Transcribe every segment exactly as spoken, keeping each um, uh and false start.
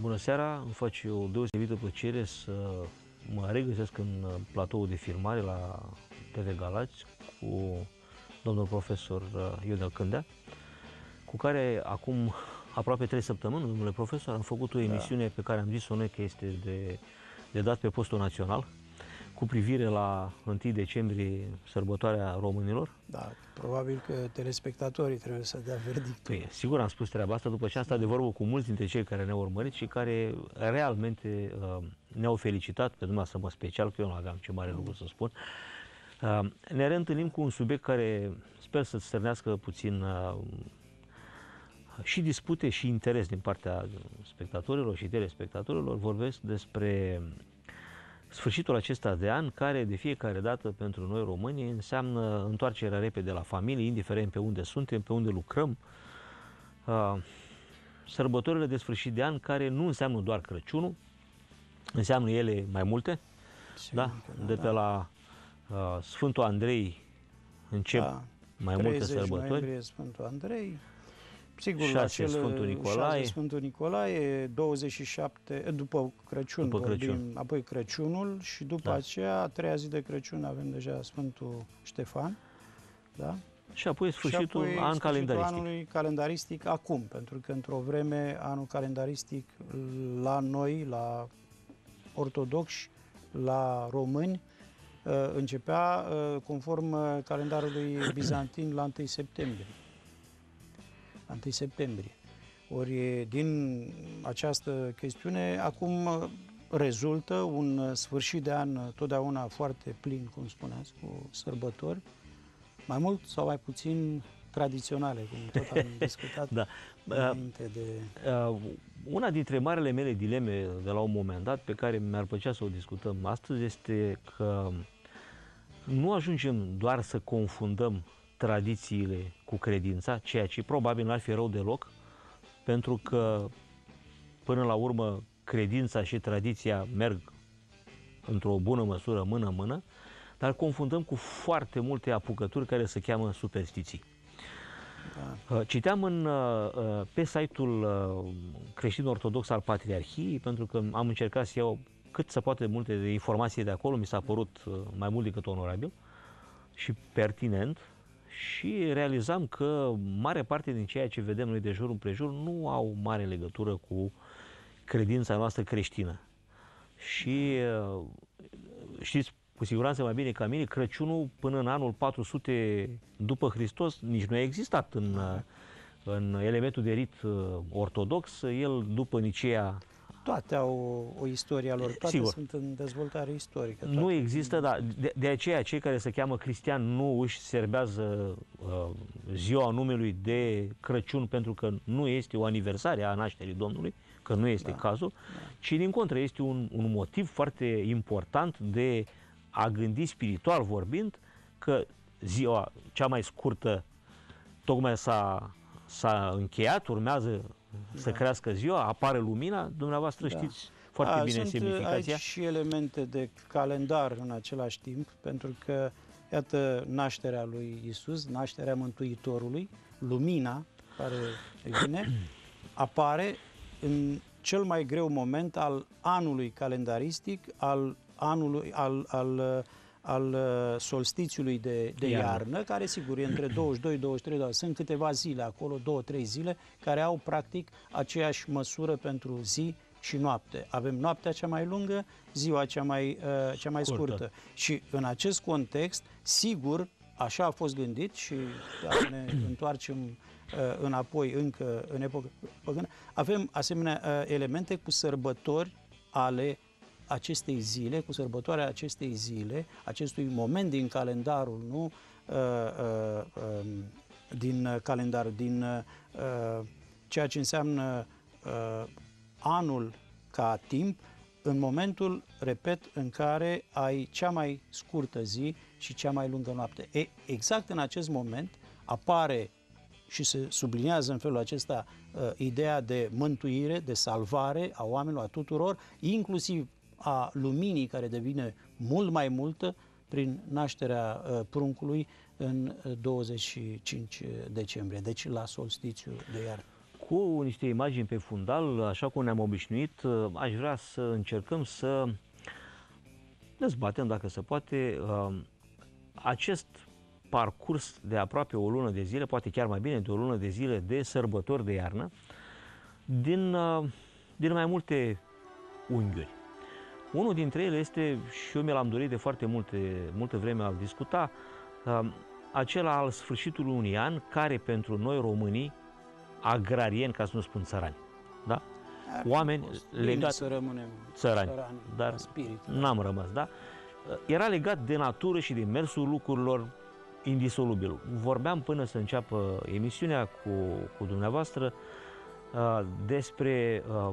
Bună seara, îmi face o deosebită plăcere să mă regăsesc în platoul de filmare la T V Galați cu domnul profesor Ionel Cândea, cu care acum aproape trei săptămâni, domnule profesor, am făcut o emisiune da. pe care am zis-o noi că este de, de dat pe postul național, cu privire la întâi decembrie, sărbătoarea românilor. Da, probabil că telespectatorii trebuie să dea verdictul. Păi, sigur am spus treaba asta după ce am stat de vorbă cu mulți dintre cei care ne-au urmărit și care realmente uh, ne-au felicitat, pe dumneavoastră mă special, că eu nu aveam ce mare lucru să spun. Uh, ne reîntâlnim cu un subiect care sper să stârnească puțin uh, și dispute și interes din partea spectatorilor și telespectatorilor. Vorbesc despre sfârșitul acesta de an, care de fiecare dată pentru noi români înseamnă întoarcerea repede la familie, indiferent pe unde suntem, pe unde lucrăm. Sărbătorile de sfârșit de an care nu înseamnă doar Crăciunul, înseamnă ele mai multe. Da? De pe la uh, Sfântul Andrei încep da. mai multe sărbători. Noiembrie, Sfântul Andrei. Sigur, șase, la cele, Sfântul Nicolae. șase, Sfântul Nicolae, douăzeci și șapte, după Crăciun, după vorbim, Crăciun. apoi Crăciunul și după da. aceea, a treia zi de Crăciun, avem deja Sfântul Ștefan, da? Și apoi sfârșitul și apoi an sfârșitul calendaristic. anului calendaristic acum, pentru că într-o vreme anul calendaristic la noi, la ortodoxi, la români, începea conform calendarului bizantin la întâi septembrie. întâi septembrie. Ori din această chestiune acum rezultă un sfârșit de an totdeauna foarte plin, cum spuneați, cu sărbători, mai mult sau mai puțin tradiționale, cum tot am discutat da. înainte de... Una dintre marele mele dileme de la un moment dat, pe care mi-ar plăcea să o discutăm astăzi, este că nu ajungem doar să confundăm tradițiile cu credința, ceea ce probabil n-ar fi rău deloc, pentru că până la urmă credința și tradiția merg într-o bună măsură mână-mână, dar confundăm cu foarte multe apucături care se cheamă superstiții. Da. Citeam în, pe site-ul creștin-ortodox al Patriarhiei, pentru că am încercat să iau cât se poate multe de informații de acolo, mi s-a părut mai mult decât onorabil și pertinent, și realizam că mare parte din ceea ce vedem noi de jur împrejur nu au mare legătură cu credința noastră creștină. Și știți cu siguranță mai bine ca mine, Crăciunul până în anul patru sute după Hristos nici nu a existat în, în elementul de rit ortodox. El după Nicea... Toate au o, o istorie a lor, toate Sigur. sunt în dezvoltare istorică. Toate. Nu există, dar de, de aceea cei care se cheamă cristiani nu își serbează uh, ziua numelui de Crăciun pentru că nu este o aniversare a nașterii Domnului, că nu este da. cazul, da. ci din contră este un, un motiv foarte important de a gândi spiritual vorbind că ziua cea mai scurtă tocmai s-a, s-a încheiat, urmează să da. crească ziua, apare lumina, dumneavoastră da. știți foarte A, bine sunt semnificația. Aici și elemente de calendar în același timp, pentru că, iată, nașterea lui Isus, nașterea Mântuitorului, lumina care vine, apare în cel mai greu moment al anului calendaristic, al anului, al, al, al solstițiului de, de iarnă. iarnă, care sigur e între douăzeci și doi douăzeci și trei, sunt câteva zile acolo, două trei zile, care au practic aceeași măsură pentru zi și noapte. Avem noaptea cea mai lungă, ziua cea mai, uh, cea mai scurtă. scurtă. Și în acest context, sigur, așa a fost gândit și dacă ne întoarcem uh, înapoi încă în epocă păgână, avem asemenea uh, elemente cu sărbători ale acestei zile, cu sărbătoarea acestei zile, acestui moment din calendarul, nu? Uh, uh, uh, din calendar, din uh, ceea ce înseamnă uh, anul ca timp, în momentul, repet, în care ai cea mai scurtă zi și cea mai lungă noapte. E, exact în acest moment apare și se subliniază în felul acesta uh, ideea de mântuire, de salvare a oamenilor, a tuturor, inclusiv a luminii care devine mult mai multă prin nașterea uh, pruncului în douăzeci și cinci decembrie, deci la solstițiu de iarnă. cu niște imagini pe fundal, așa cum ne-am obișnuit, aș vrea să încercăm să dezbatem, dacă se poate, acest parcurs de aproape o lună de zile, poate chiar mai bine de o lună de zile, de sărbători de iarnă, din, din mai multe unghiuri. Unul dintre ele este, și eu mi l-am dorit de foarte multe, multă vreme a-l discuta, acela al sfârșitului unui an, care pentru noi românii, agrarieni, ca să nu spun țărani, da? Oameni legați, să rămânem țărani, țărani dar n-am rămas, da? Era legat de natură și de mersul lucrurilor indisolubil. Vorbeam până să înceapă emisiunea cu, cu dumneavoastră uh, despre uh,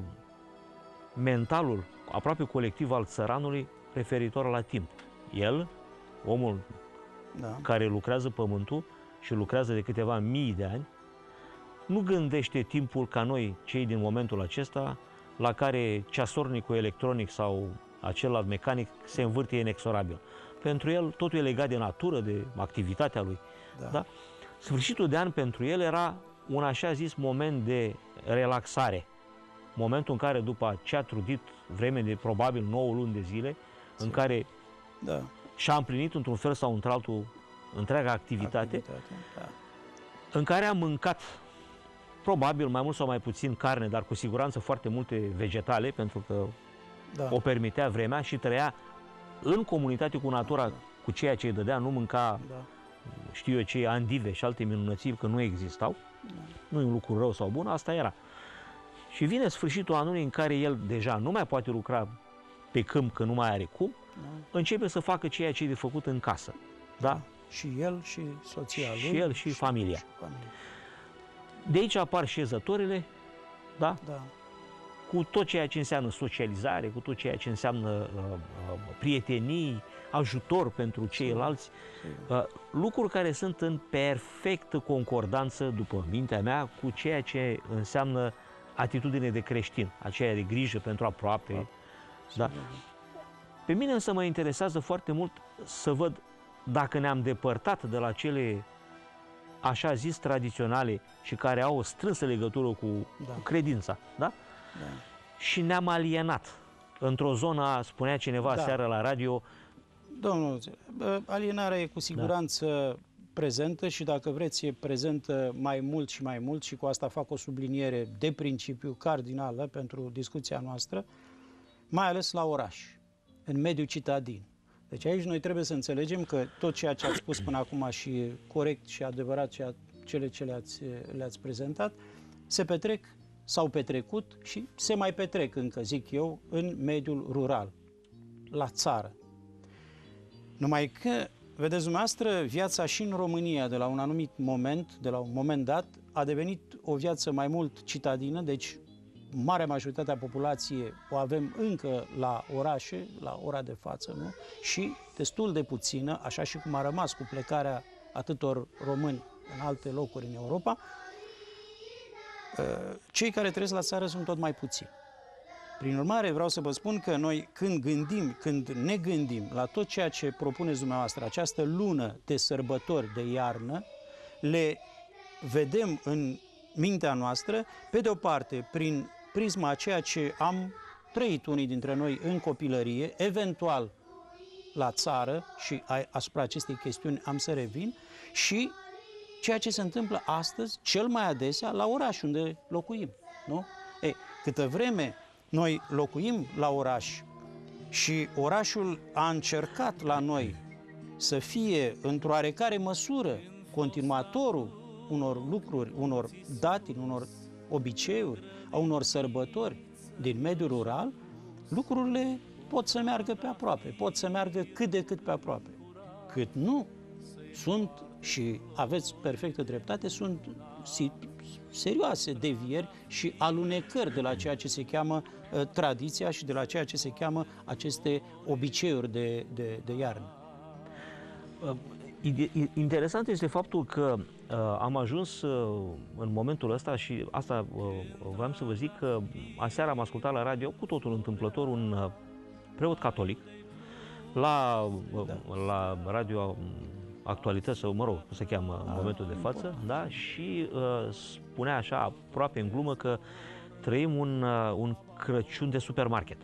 mentalul aproape colectiv al țăranului referitor la timp. El, omul da. care lucrează pământul și lucrează de câteva mii de ani, nu gândește timpul ca noi, cei din momentul acesta, la care ceasornicul electronic sau acela mecanic se învârte inexorabil. Pentru el totul e legat de natură, de activitatea lui. Da. Da? Sfârșitul de an pentru el era un așa zis moment de relaxare. Momentul în care, după ce a trudit vreme de probabil nouă luni de zile, în care da. și-a împlinit într-un fel sau într-altul întreaga activitate, activitate da. în care a mâncat probabil mai mult sau mai puțin carne, dar cu siguranță foarte multe vegetale, pentru că da. o permitea vremea, și trăia în comunitate cu natura, da. cu ceea ce îi dădea, nu mânca, da. știu eu ce, andive și alte minunății, că nu existau. Da. Nu e un lucru rău sau bun, asta era. Și vine sfârșitul anului în care el deja nu mai poate lucra pe câmp, că nu mai are cum, da. începe să facă ceea ce e de făcut în casă. Da? Da. Și el și soția lui. Și el și, și familia. Și familia. De aici apar șezătorile, da? Da. Cu tot ceea ce înseamnă socializare, cu tot ceea ce înseamnă uh, uh, prietenii, ajutor pentru ceilalți, uh, lucruri care sunt în perfectă concordanță, după mintea mea, cu ceea ce înseamnă atitudine de creștin, aceea de grijă pentru aproape. Da. Da. Pe mine însă mă interesează foarte mult să văd dacă ne-am depărtat de la cele așa zis tradiționale și care au o strânsă legătură cu, da. cu credința, da? Da. Și ne-am alienat într-o zonă, spunea cineva da. seară la radio. Domnul, alienarea e cu siguranță da. prezentă și, dacă vreți, e prezentă mai mult și mai mult, și cu asta fac o subliniere de principiu cardinală pentru discuția noastră, mai ales la oraș, în mediul citadin. Deci aici noi trebuie să înțelegem că tot ceea ce ați spus până acum și e corect și adevărat, ceea, cele ce le-ați, le-ați prezentat, se petrec, s-au petrecut și se mai petrec încă, zic eu, în mediul rural, la țară. Numai că, vedeți dumneavoastră, viața și în România, de la un anumit moment, de la un moment dat, a devenit o viață mai mult citadină, deci marea majoritate a populației o avem încă la orașe, la ora de față, nu? Și destul de puțină, așa și cum a rămas cu plecarea atâtor români în alte locuri în Europa, cei care trăiesc la țară sunt tot mai puțini. Prin urmare, vreau să vă spun că noi, când gândim, când ne gândim la tot ceea ce propuneți dumneavoastră, această lună de sărbători de iarnă, le vedem în mintea noastră, pe de o parte, prin prisma a ceea ce am trăit unii dintre noi în copilărie, eventual la țară, și asupra acestei chestiuni am să revin, și ceea ce se întâmplă astăzi, cel mai adesea, la oraș unde locuim. Nu? Ei, câtă vreme noi locuim la oraș și orașul a încercat la noi să fie, într-o oarecare măsură, continuatorul unor lucruri, unor datini, unor obiceiuri, a unor sărbători din mediul rural, lucrurile pot să meargă pe aproape, pot să meargă cât de cât pe aproape. Cât nu, sunt, și aveți perfectă dreptate, sunt serioase devieri și alunecări de la ceea ce se cheamă uh, tradiția și de la ceea ce se cheamă aceste obiceiuri de, de, de iarnă. Uh, interesant este faptul că uh, am ajuns uh, în momentul ăsta, și asta uh, vreau să vă zic, că aseară am ascultat la radio, cu totul întâmplător, un uh, preot catolic la, uh, da. la radio actualități, sau mă rog, cum se cheamă în momentul de față, da? Și uh, spunea așa, aproape în glumă, că trăim un, uh, un Crăciun de supermarket,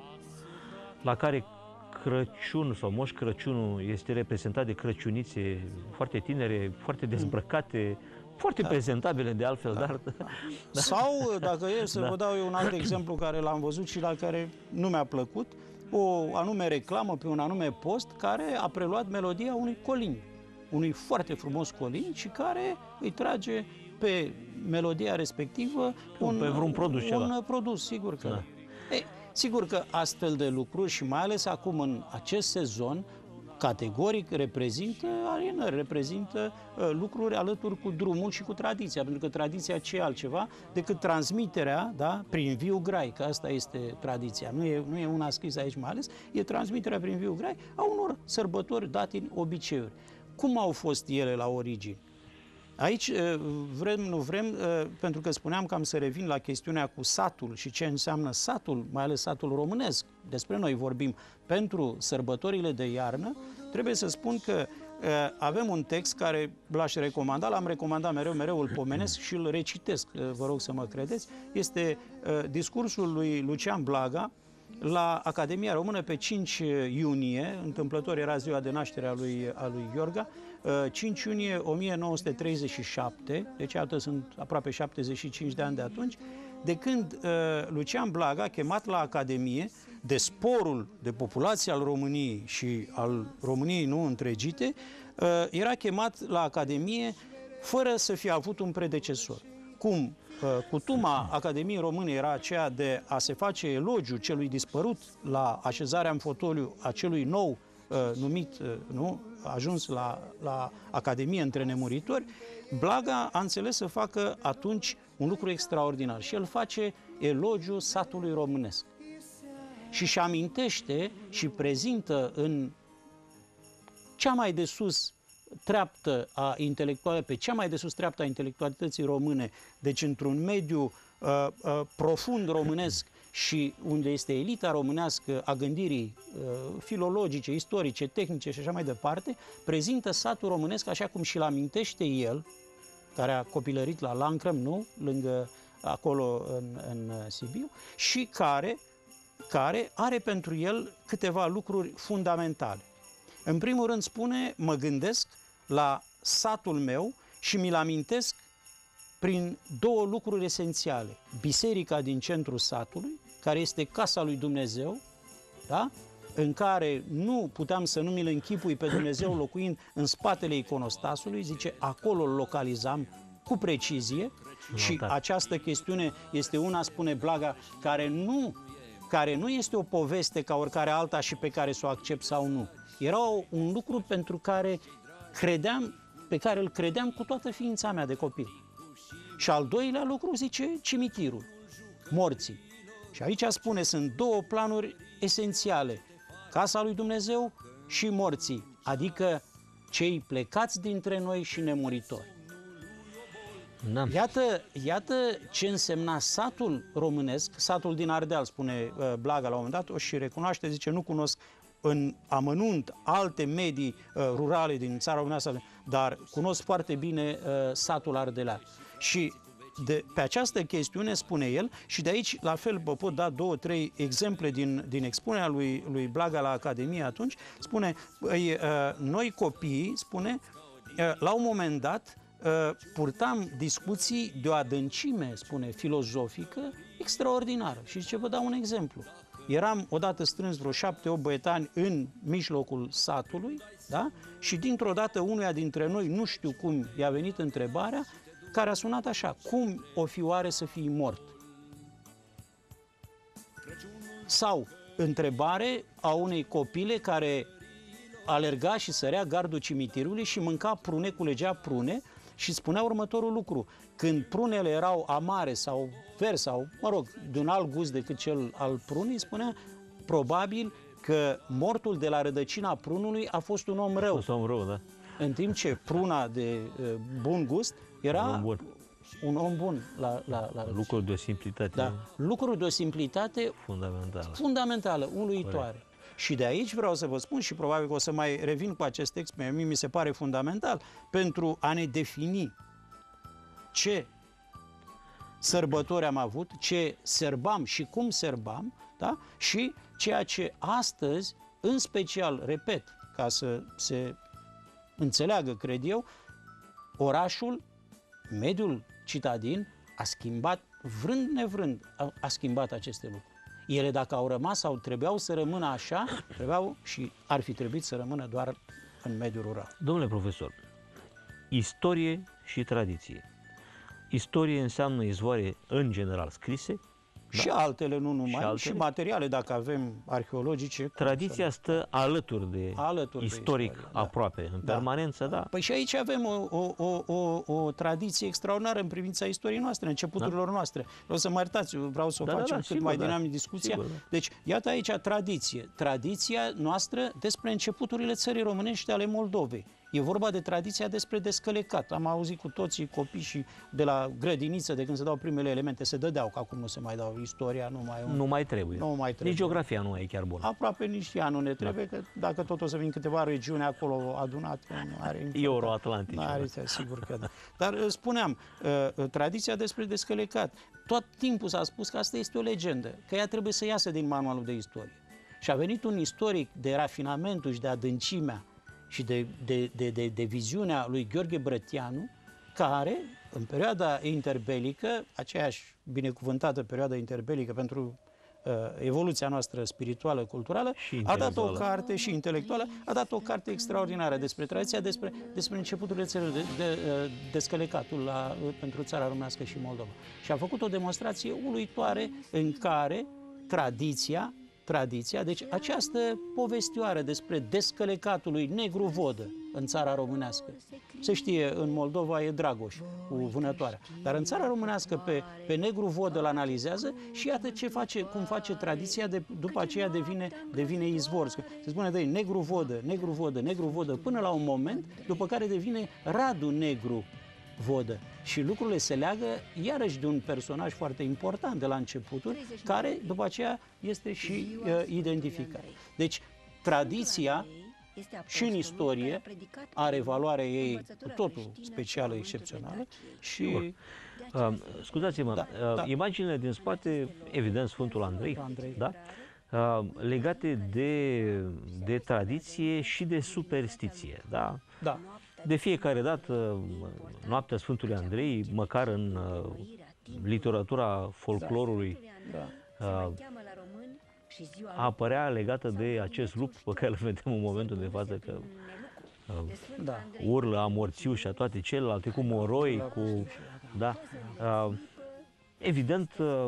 la care Crăciun sau Moș Crăciunul este reprezentat de crăciunițe foarte tinere, foarte dezbrăcate, foarte da. prezentabile de altfel, da. dar... Da. Sau, dacă e să da. vă dau eu un alt exemplu care l-am văzut și la care nu mi-a plăcut, o anume reclamă pe un anume post care a preluat melodia unui colin, unui foarte frumos colin și care îi trage pe melodia respectivă un, pe vreun produs, un ceva. produs, sigur că da. da. E, sigur că astfel de lucruri și mai ales acum în acest sezon, categoric reprezintă alienări, reprezintă uh, lucruri alături cu drumul și cu tradiția, pentru că tradiția ce e altceva decât transmiterea, da, prin viu grai, că asta este tradiția, nu e, nu e una scrisă aici mai ales, e transmiterea prin viu grai a unor sărbători, datini, obiceiuri. Cum au fost ele la origini? Aici vrem, nu vrem, pentru că spuneam că am să revin la chestiunea cu satul și ce înseamnă satul, mai ales satul românesc, despre noi vorbim, pentru sărbătorile de iarnă, trebuie să spun că avem un text care l-aș recomanda, l-am recomandat mereu, mereu îl pomenesc și îl recitesc, vă rog să mă credeți, este discursul lui Lucian Blaga la Academia Română pe cinci iunie, întâmplător era ziua de naștere a lui, a lui Iorga, cinci iunie o mie nouă sute treizeci și șapte, deci iată sunt aproape șaptezeci și cinci de ani de atunci, de când uh, Lucian Blaga, chemat la Academie de sporul de populație al României și al României nu întregite, uh, era chemat la Academie fără să fie avut un predecesor. Cum uh, cutuma Academiei Române era aceea de a se face elogiu celui dispărut la așezarea în fotoliu a celui nou uh, numit, uh, nu, ajuns la, la Academie între nemuritori, Blaga a înțeles să facă atunci un lucru extraordinar și el face elogiu satului românesc. Și își amintește și prezintă în cea mai de sus treaptă a intelectuale, pe cea mai de sus treaptă a intelectualității române, deci într-un mediu uh, uh, profund românesc și unde este elita românească a gândirii uh, filologice, istorice, tehnice și așa mai departe, prezintă satul românesc așa cum și-l amintește el, care a copilărit la Lancrăm, nu? Lângă acolo în, în Sibiu, și care, care are pentru el câteva lucruri fundamentale. În primul rând spune, mă gândesc la satul meu și mi-l amintesc prin două lucruri esențiale. Biserica din centrul satului, care este casa lui Dumnezeu, da? În care nu puteam să nu mi-l închipui pe Dumnezeu locuind în spatele iconostasului, zice, acolo îl localizam cu precizie. Notat. Și această chestiune este una, spune Blaga, care nu, care nu este o poveste ca oricare alta și pe care să o accept sau nu. Era un lucru pentru care credeam, pe care îl credeam cu toată ființa mea de copil. Și al doilea lucru, zice, cimitirul, morții. Și aici spune, sunt două planuri esențiale, casa lui Dumnezeu și morții, adică cei plecați dintre noi și nemuritori. Da. Iată, iată ce însemna satul românesc, satul din Ardeal, spune uh, Blaga la un moment dat, o și recunoaște, zice, nu cunosc în amănunt alte medii uh, rurale din țara românească, dar cunosc foarte bine uh, satul ardelean. Și de, pe această chestiune spune el, și de aici, la fel, vă pot da două, trei exemple din, din expunerea lui, lui Blaga la Academie atunci, spune, uh, noi copiii, spune, uh, la un moment dat, uh, purtam discuții de o adâncime, spune, filozofică, extraordinară. Și zice, vă dau un exemplu. Eram odată strâns vreo șapte, opt băietani în mijlocul satului, da? Și dintr-o dată unuia dintre noi, nu știu cum i-a venit întrebarea, care a sunat așa, cum o fi oare să fii mort? Sau întrebare a unei copile care alerga și sărea gardul cimitirului și mânca prune, culegea prune și spunea următorul lucru, când prunele erau amare sau verzi sau, mă rog, de un alt gust decât cel al prunei, spunea probabil că mortul de la rădăcina prunului a fost un om rău. A fost un om rău, da. În timp ce pruna de uh, bun gust era un om bun, un om bun la, la, la lucruri de o simplitate. Da. Lucruri de o simplitate fundamentală, fundamentală uluitoare. Și de aici vreau să vă spun, și probabil că o să mai revin cu acest text, mie mi se pare fundamental, pentru a ne defini ce sărbători am avut, ce sărbam și cum sărbam, da? Și ceea ce astăzi, în special, repet, ca să se înțeleagă, cred eu, orașul, mediul citadin a schimbat, vrând nevrând, a, a schimbat aceste lucruri. Ele, dacă au rămas sau trebuiau să rămână așa, trebuiau și ar fi trebuit să rămână doar în mediul rural. Domnule profesor, istorie și tradiție. Istorie înseamnă izvoare în general scrise. Și da? altele, nu numai, și, și, și materiale, dacă avem arheologice. Tradiția stă alături de alături istoric, de istorie, aproape, da. în da. permanență, da. Păi și aici avem o, o, o, o, o tradiție extraordinară în privința istoriei noastre, începuturilor da. noastre. O să mă iertați, vreau să o da, facem da, da, cât sigur, mai da. dinamic discuția. Sigur, da. Deci, iată aici tradiție. Tradiția noastră despre începuturile țării românești ale Moldovei. E vorba de tradiția despre descălecat. Am auzit cu toții copii și de la grădiniță, de când se dau primele elemente, se dădeau, că acum nu se mai dau istoria, nu mai... Nu mai trebuie. Nu mai trebuie. Nici geografia nu e chiar bună. Aproape nici ea nu ne trebuie, da. Că dacă tot o să vin câteva regiuni acolo adunate, nu are... Euro-Atlantice. Nu are, sigur că da. Dar spuneam, tradiția despre descălecat. Tot timpul s-a spus că asta este o legendă, că ea trebuie să iasă din manualul de istorie. Și a venit un istoric de rafinamentul și de adâncimea și de, de, de, de, de viziunea lui Gheorghe Brătianu, care, în perioada interbelică, aceeași binecuvântată perioadă interbelică pentru uh, evoluția noastră spirituală, culturală, a dat o carte și intelectuală, a dat o carte extraordinară despre tradiția, despre, despre începuturile țării, de, de, de descălecatul la, pentru țara românească și Moldova. Și a făcut o demonstrație uluitoare în care tradiția Tradiția, deci această povestioară despre descălecatul lui Negru Vodă în țara românească. Se știe, în Moldova e Dragoș cu vânătoarea, dar în țara românească pe, pe Negru Vodă îl analizează și iată ce face, cum face tradiția, de, după aceea devine, devine izvor. Se spune de ei, Negru Vodă, Negru Vodă, Negru Vodă, până la un moment, după care devine Radu Negru Vodă. Și lucrurile se leagă iarăși de un personaj foarte important de la începuturi, care după aceea este și uh, identificat. Deci, tradiția și în istorie are valoarea ei cu totul specială, excepțională. Și... Uh, scuzați-mă, da, uh, da. imaginile din spate, evident, Sfântul Andrei, Andrei. Da? Uh, legate de, de tradiție și de superstiție. Da? Da. De fiecare dată, noaptea Sfântului Andrei, măcar în uh, literatura folclorului, da. uh, apărea legată de acest lup pe care îl vedem în momentul de față, că uh, da. urlă, amorțiu și a toate celelalte, cu moroi, cu... Da, uh, evident, uh,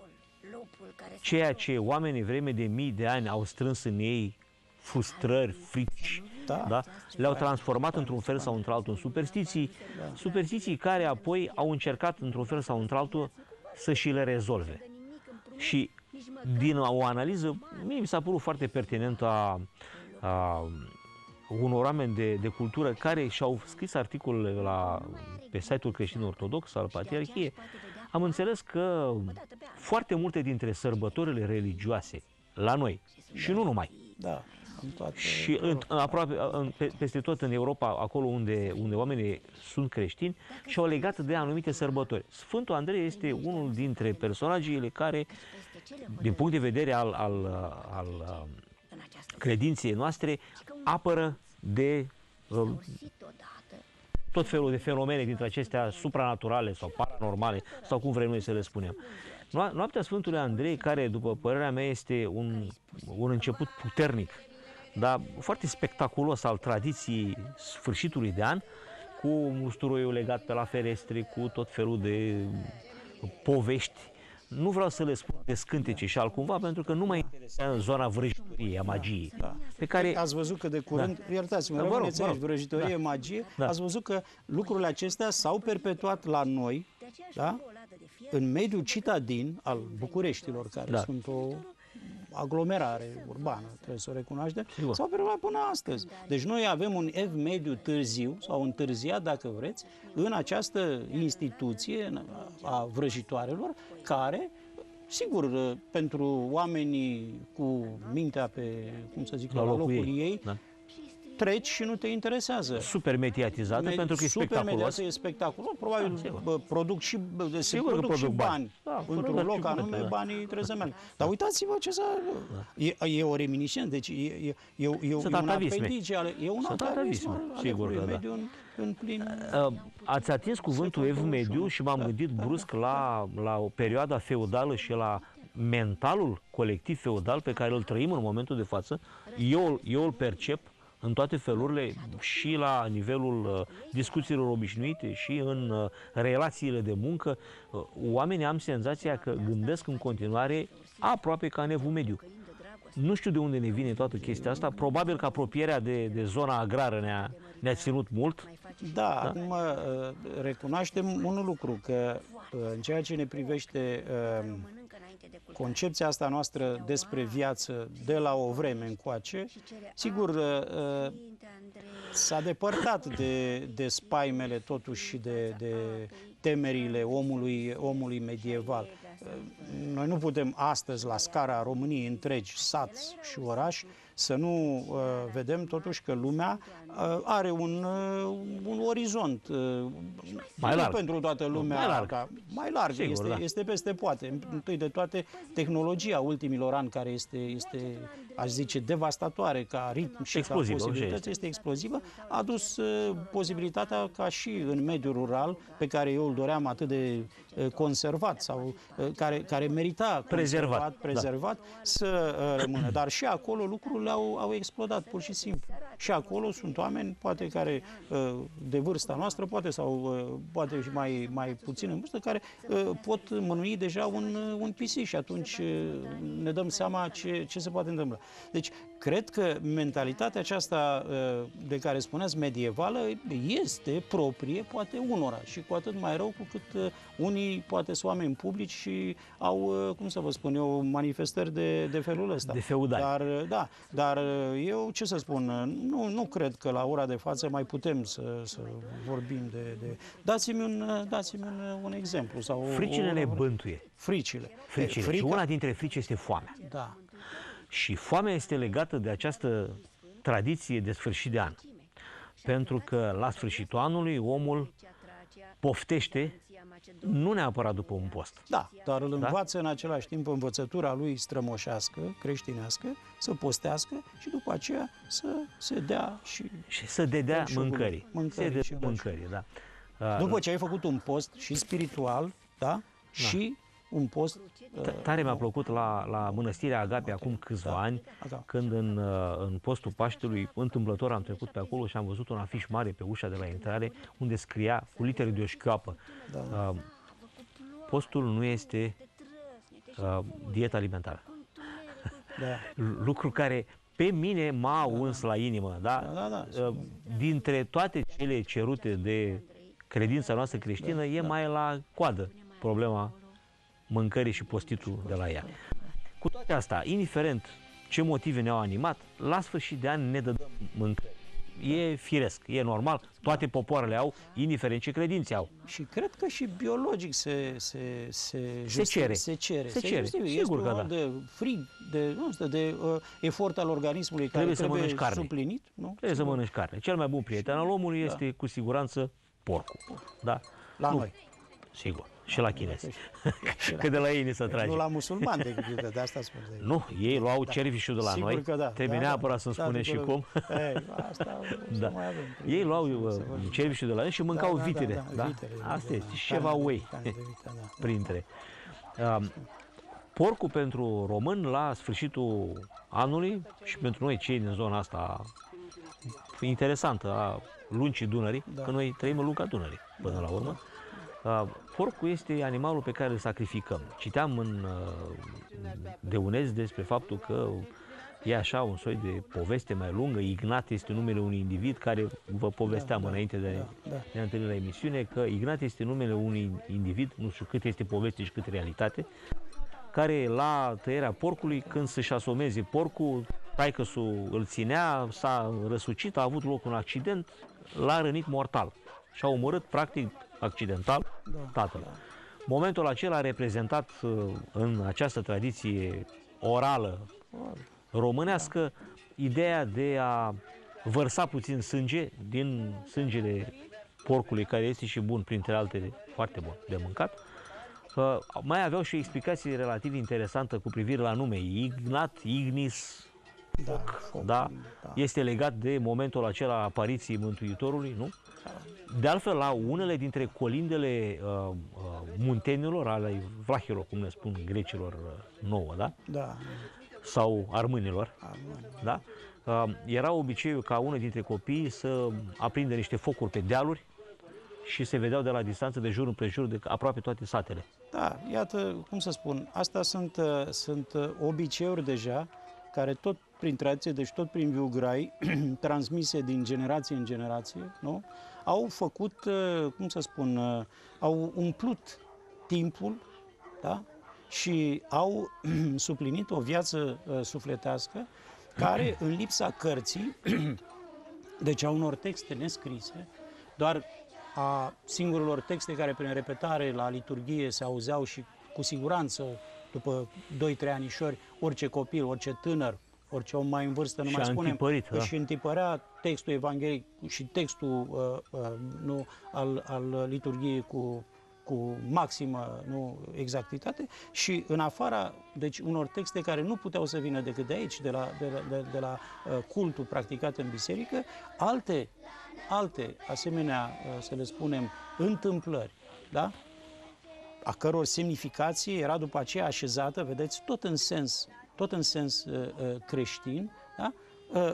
ceea ce oamenii vreme de mii de ani au strâns în ei, frustrări, frici, da. Da? Le-au transformat într-un fel sau într-altul în superstiții, da. Superstiții care apoi au încercat într-un fel sau într-altul să și le rezolve. Și din o analiză, mie mi s-a părut foarte pertinentă a, a unor oameni de, de cultură care și-au scris articolele la, pe site-ul creștin ortodox al Patriarhiei, am înțeles că foarte multe dintre sărbătorile religioase la noi, și nu numai, da. Și în, aproape în, peste tot în Europa, acolo unde, unde oamenii sunt creștini, și-au legat de anumite sărbători. Sfântul Andrei este unul dintre personajele care, din punct de vedere al, al, al credinței noastre, apără de uh, tot felul de fenomene dintre acestea supranaturale sau paranormale, sau cum vrem noi să le spunem. Noaptea Sfântului Andrei, care, după părerea mea, este un, un început puternic, dar foarte spectaculos al tradiției sfârșitului de an, cu musturoiul legat pe la ferestre, cu tot felul de povești. Nu vreau să le spun de scântece și altcumva, pentru că nu mă interesează zona vrăjitoriei, a magiei. Da. Pe care... Ați văzut că de curând, da. iertați-mă, da, rămâneți aici, vrăjitorie, da. magie, Da. ați văzut că lucrurile acestea s-au perpetuat la noi, da? În mediul citadin al Bucureștilor, care Da. sunt o aglomerare urbană, trebuie să o recunoaștem, Sigur. s-au perpetuat până astăzi. Deci noi avem un ev mediu târziu, sau întârziat, dacă vreți, în această instituție a vrăjitoarelor, care sigur, pentru oamenii cu mintea pe, cum să zic, la, la locul ei, ei da. treci și nu te interesează. Super mediatizată, Me pentru că e spectaculos. E spectaculos. Probabil da, produc și, se sigur produc produc și bani. bani. Da, într-un loc anume, da. banii trebuie să meargă. Dar uitați-vă ce s-a... Da. E, e o reminiscență, deci e, e, e, e, e un apendice, ale, e un atavism sigur, da, mediu în, în plin... Ați atins cuvântul ev mediu și m-am da, gândit da, brusc da, la, la o perioada feudală și la mentalul colectiv feudal pe care îl trăim în momentul de față. Eu, eu îl percep în toate felurile, și la nivelul uh, discuțiilor obișnuite și în uh, relațiile de muncă. Uh, oamenii am senzația că gândesc în continuare aproape ca în evul mediu. Nu știu de unde ne vine toată chestia asta, probabil că apropierea de, de zona agrară ne-a ne-a ținut mult. Da, da, acum recunoaștem un lucru, că în ceea ce ne privește concepția asta noastră despre viață de la o vreme încoace, sigur, s-a depărtat de, de spaimele totuși și de, de temerile omului, omului medieval. Noi nu putem astăzi, la scara României întregi, sat și oraș, să nu uh, vedem totuși că lumea uh, are un, uh, un orizont uh, mai larg pentru toată lumea, mai larg, ca, mai larg Sigur, este, da. este peste poate. Întâi de toate, tehnologia ultimilor ani, care este, este aș zice, devastatoare ca ritm și explozivă, ca posibilități, este explozivă, a adus uh, posibilitatea ca și în mediul rural, pe care eu îl doream atât de uh, conservat sau uh, care, care merita prezervat, conservat, prezervat da. să uh, rămână. Dar și acolo lucrurile Au, au explodat, pur și simplu. Și acolo sunt oameni, poate care de vârsta noastră, poate sau poate și mai, mai puțin în vârstă, care pot mânui deja un, un pisic și atunci ne dăm seama ce, ce se poate întâmpla. Deci, cred că mentalitatea aceasta de care spuneați medievală este proprie, poate unora, și cu atât mai rău cu cât unii poate sunt oameni publici și au, cum să vă spun eu, manifestări de, de felul ăsta. De feudali. Dar, da, dar eu, ce să spun, nu, nu cred că la ora de față mai putem să, să vorbim de... de... Dați-mi un, dați-mi un, un exemplu. Sau Fricile o, ne bântuie. Fricile. Fricile. Frica... Și una dintre frici este foamea. Da. Și foamea este legată de această tradiție de sfârșit de an. Pentru că la sfârșitul anului omul poftește, nu neapărat după un post. Da, dar îl învață da? în același timp învățătura lui strămoșească, creștinească, să postească și după aceea să se dea și... Și să dedea mâncării. Mâncării, se mâncării, da. După ce ai făcut un post și spiritual, da? da. și un post... Tare mi-a plăcut la, la Mănăstirea Agape acum câțiva da. ani, da. când în, în postul Paștelui, întâmplător am trecut pe acolo și am văzut un afiș mare pe ușa de la intrare, unde scria cu litere de o șchioapă: da. uh, postul nu este uh, dietă alimentară. Da. Lucru care pe mine m-a uns da. la inimă. Da? Da, da, da. Uh, dintre toate cele cerute de credința noastră creștină, da. e da. mai la coadă problema mâncării și postitul de la ea. Cu toate astea, indiferent ce motive ne-au animat, la sfârșit de an ne dădăm mâncări. E firesc, e normal, toate popoarele au, indiferent ce credințe au. Și cred că și biologic se se se, se cere. Se cere. Se cere. Se Sigur este că da. de frig, de, nu știu, de uh, efort al organismului trebuie care trebuie, trebuie suplinit. Nu? Trebuie Sigur. să mănânci carne. Cel mai bun prieten al omului da. este cu siguranță porcul. Da? La nu. noi. Sigur. Și la chinezi. Că de la ei ni se trage. Nu la musulmani, de, de asta spun. De nu, ei luau da. cervișul de la Sigur noi. Că da. Trebuie da, neapărat să-mi da, spuneți da, și cum. Ei, asta da. mai avem. Ei luau cervișul de la noi și mâncau da, vitele. Da, da, da? vitele, Asta este. Da, și ceva whey printre. Porcul pentru român la sfârșitul anului și pentru noi cei din zona asta interesantă a lungii Dunării, da. că noi trăim în lunga Dunării până da, la urmă. Da. Porcul este animalul pe care îl sacrificăm. Citeam în de unezi despre faptul că e așa un soi de poveste mai lungă. Ignat este numele unui individ care vă povesteam da, înainte de, da, da. de a întâlni la emisiune, că Ignat este numele unui individ, nu știu cât este poveste și cât realitate, care la tăierea porcului, când să-și asomeze porcul, taică-sul îl ținea, s-a răsucit, a avut loc un accident, l-a rănit mortal și a omorât practic accidental da, tatăl. Da. Momentul acela a reprezentat în această tradiție orală românească ideea de a vărsa puțin sânge din sângele porcului, care este și bun, printre altele, foarte bun de mâncat. Uh, mai aveau și o explicație relativ interesantă cu privire la nume. Ignat, Ignis, Da, foc, foc, da? da. Este legat de momentul acela al apariției Mântuitorului, nu? De altfel, la unele dintre colindele uh, uh, muntenilor, ale vlahilor, cum ne spun grecilor uh, nouă, da? Da. Sau armânilor, Armâni. da? Uh, era obiceiul ca unul dintre copii să aprindă niște focuri pe dealuri și se vedeau de la distanță, de jur împrejur, de aproape toate satele. Da, iată, cum să spun, astea sunt, uh, sunt uh, obiceiuri deja, care tot prin tradiție, deci tot prin viu grai, transmise din generație în generație, nu? Au făcut, uh, cum să spun, uh, au umplut timpul, da? Și au suplinit o viață uh, sufletească, care, în lipsa cărții, deci a unor texte nescrise, doar a singurilor texte care prin repetare la liturghie se auzeau și cu siguranță după doi trei anișori, orice copil, orice tânăr, orice om mai în vârstă, nu Și mai a spunem, întipărit, da. își întipărea textul evanghelic și textul uh, uh, nu, al, al liturghiei cu, cu maximă nu, exactitate și în afara deci, unor texte care nu puteau să vină decât de aici, de la, de la, de, de la uh, cultul practicat în biserică, alte alte asemenea, să le spunem, întâmplări, da? A căror semnificație era după aceea așezată, vedeți, tot în sens, tot în sens uh, creștin, da? Uh,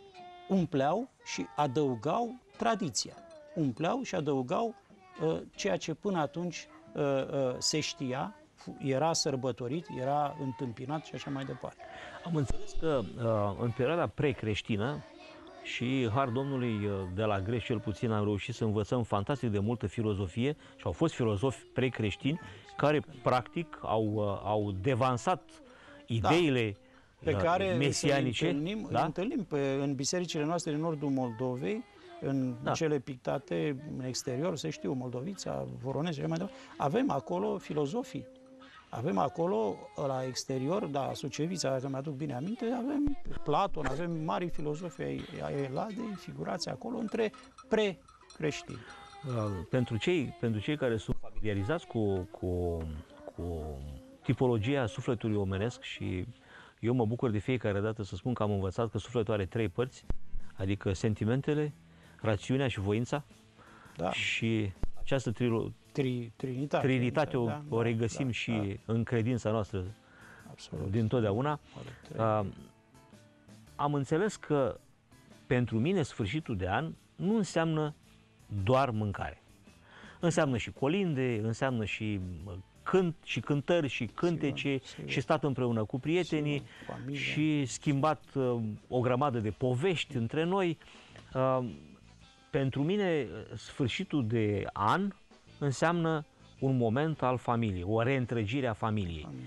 umpleau și adăugau tradiția, umpleau și adăugau uh, ceea ce până atunci uh, uh, se știa, era sărbătorit, era întâmpinat și așa mai departe. Am înțeles că uh, în perioada pre-creștină și har Domnului de la greci cel puțin am reușit să învățăm fantastic de multă filozofie și au fost filozofi pre-creștini care practic au, au devansat ideile pe care mesianice. Îi întâlnim, da? îi întâlnim pe, în bisericile noastre din nordul Moldovei, în da. cele pictate în exterior, se știu, Moldovița, Voronezh, mai departe. Avem acolo filozofii. Avem acolo, la exterior, da, Sucevița, dacă mi-aduc bine aminte, avem Platon, avem mari filozofi ai, ai Eladei, figurați acolo, între pre-creștini. Pentru cei, pentru cei care sunt familiarizați cu, cu, cu tipologia sufletului omenesc și eu mă bucur de fiecare dată să spun că am învățat că sufletul are trei părți, adică sentimentele, rațiunea și voința. Da. Și această trilo- Tri, trinitate, trinitate o, da, o regăsim da, și da. în credința noastră. Absolut. Din totdeauna. Uh, am înțeles că pentru mine sfârșitul de an nu înseamnă doar mâncare. Înseamnă și colinde, înseamnă și cânt și cântări și cântece sigur, sigur. Și stat împreună cu prietenii sigur, și schimbat uh, o grămadă de povești între noi. Uh, pentru mine sfârșitul de an înseamnă un moment al familiei, o reîntregire a familiei. Familie.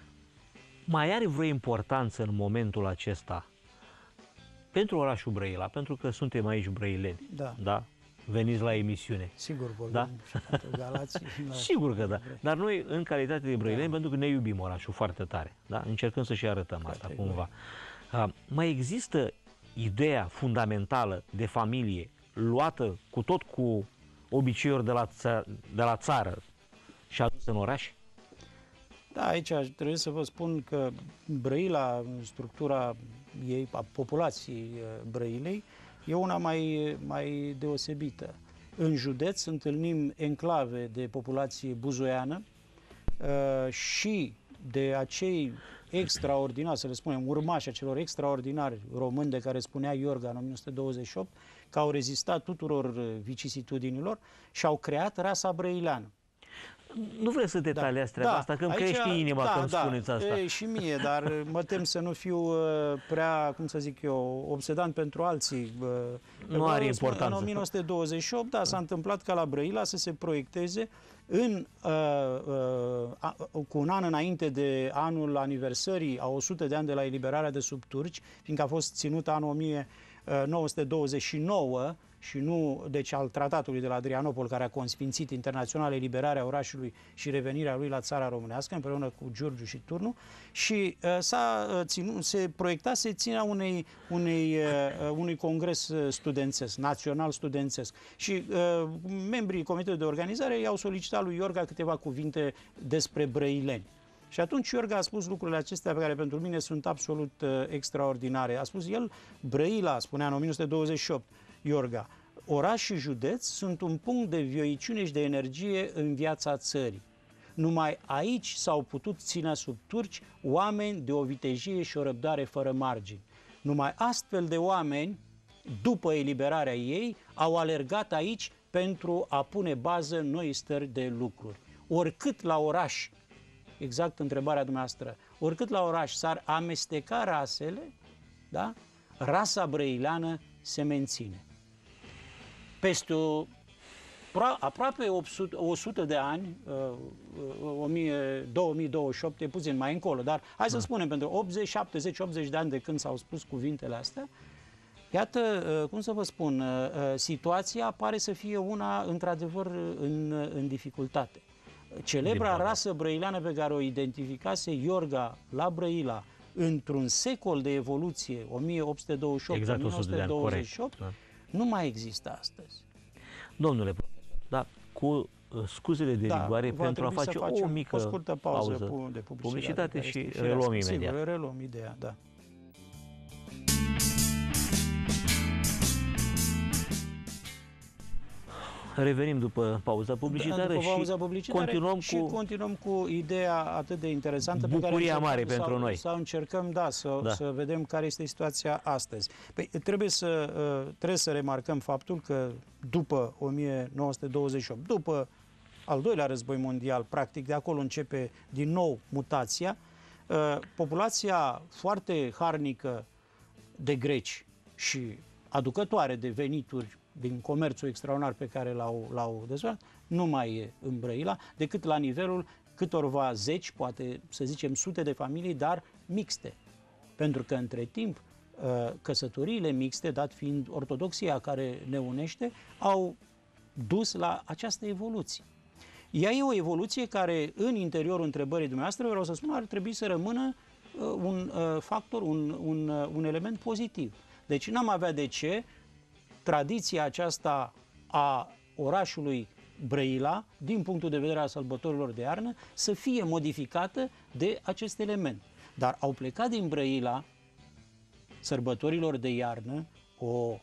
Mai are vreo importanță în momentul acesta pentru orașul Brăila, pentru că suntem aici brăileni, da. Da? Veniți la emisiune. Sigur vorbim da? și pentru Galații. Sigur că da, dar noi în calitate de brăileni, da. Pentru că ne iubim orașul foarte tare, da? Încercăm să și arătăm asta cumva. Uh, mai există ideea fundamentală de familie luată cu tot cu obiceiuri de la, ță- de la țară și adusă în oraș? Da, aici trebuie să vă spun că Brăila, structura ei, a populației Brăilei, e una mai, mai deosebită. În județ întâlnim enclave de populație buzoiană uh, și de acei extraordinari, să le spunem, urmași acelor extraordinari români de care spunea Iorga în o mie nouă sute douăzeci și opt, că au rezistat tuturor vicisitudinilor și au creat rasa brăileană. Nu vreau să detaliați da, treaba da, asta, că îmi crește inima da, când da, spuneți asta. E, și mie, dar mă tem să nu fiu uh, prea, cum să zic eu, obsedant pentru alții. Uh, nu are importanță. În o mie nouă sute douăzeci și opt, da, s-a întâmplat ca la Brăila să se proiecteze în, uh, uh, cu un an înainte de anul aniversării a o sută de ani de la eliberarea de sub turci, fiindcă a fost ținută anul o mie nouă sute douăzeci și nouă, și nu, deci al tratatului de la Adrianopol, care a consfințit internațional eliberarea orașului și revenirea lui la țara românească, împreună cu Giurgiu și Turnu, și uh, s-a uh, ținut, se proiecta să ținea unei, unei, uh, unui congres studențesc, național studențesc. Și uh, membrii Comitetului de Organizare i-au solicitat lui Iorga câteva cuvinte despre brăileni. Și atunci Iorga a spus lucrurile acestea pe care pentru mine sunt absolut uh, extraordinare. A spus el, Brăila, spunea în o mie nouă sute douăzeci și opt, Iorga, oraș și județ sunt un punct de vioiciune și de energie în viața țării. Numai aici s-au putut ține sub turci oameni de o vitejie și o răbdare fără margini. Numai astfel de oameni, după eliberarea ei, au alergat aici pentru a pune bază noi stări de lucruri. Oricât la oraș, exact întrebarea dumneavoastră, oricât la oraș s-ar amesteca rasele, da? Rasa brăileană se menține. Peste o, aproape o sută de ani, două mii douăzeci și opt, e puțin mai încolo, dar hai să spunem, pentru optzeci, șaptezeci, optzeci de ani de când s-au spus cuvintele astea, iată, cum să vă spun, situația pare să fie una, într-adevăr, în, în dificultate. Celebra rasă brăileană pe care o identificase Iorga la Brăila într-un secol de evoluție, o mie opt sute douăzeci și opt, exact o mie nouă sute douăzeci și opt, da. Nu mai există astăzi. Domnule profesor, da, cu uh, scuzele de da, rigoare pentru a face o mică o scurtă pauză, pauză de publicitate, publicitate și și reluăm imediat. Sigur, reluăm ideea, da. Revenim după pauza publicitară, după pauza publicitară și continuăm și cu continuăm cu ideea atât de interesantă bucuria pe care mare sau, pentru noi. Sau încercăm, da, să, da, să vedem care este situația astăzi. Păi, trebuie să, trebuie să remarcăm faptul că după o mie nouă sute douăzeci și opt, după al doilea război mondial, practic de acolo începe din nou mutația, populația foarte harnică de greci și aducătoare de venituri din comerțul extraordinar pe care l-au, l-au dezvoltat, nu mai e în Brăila, decât la nivelul câtorva zeci, poate să zicem sute de familii, dar mixte. Pentru că între timp căsătoriile mixte, dat fiind ortodoxia care ne unește, au dus la această evoluție. Ea e o evoluție care, în interiorul întrebării dumneavoastră, vreau să spun, ar trebui să rămână un factor, un, un, un element pozitiv. Deci n-am avea de ce tradiția aceasta a orașului Brăila, din punctul de vedere al sărbătorilor de iarnă, să fie modificată de acest element. Dar au plecat din Brăila sărbătorilor de iarnă o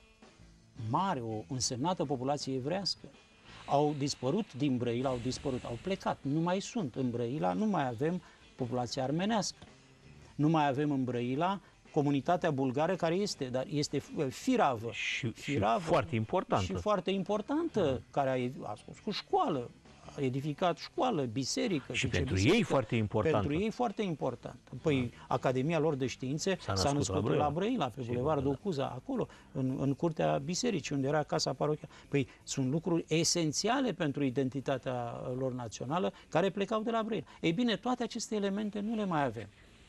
mare, o însemnată populație evrească. Au dispărut din Brăila, au dispărut, au plecat, nu mai sunt în Brăila, nu mai avem populația armenească. Nu mai avem în Brăila comunitatea bulgară care este, dar este firavă. Și, firavă, și foarte importantă. Și foarte importantă, da. Care a, a spus cu școală, a edificat școală, biserică. Și pentru biserică, ei foarte importantă. Pentru ei foarte important. Păi da. Academia lor de științe s-a născut, născut la Brăila, la Brăila pe Bulevardul Cuza, acolo, în, în curtea bisericii, unde era casa parohială. Păi sunt lucruri esențiale pentru identitatea lor națională, care plecau de la Brăila. Ei bine, toate aceste elemente nu le mai avem.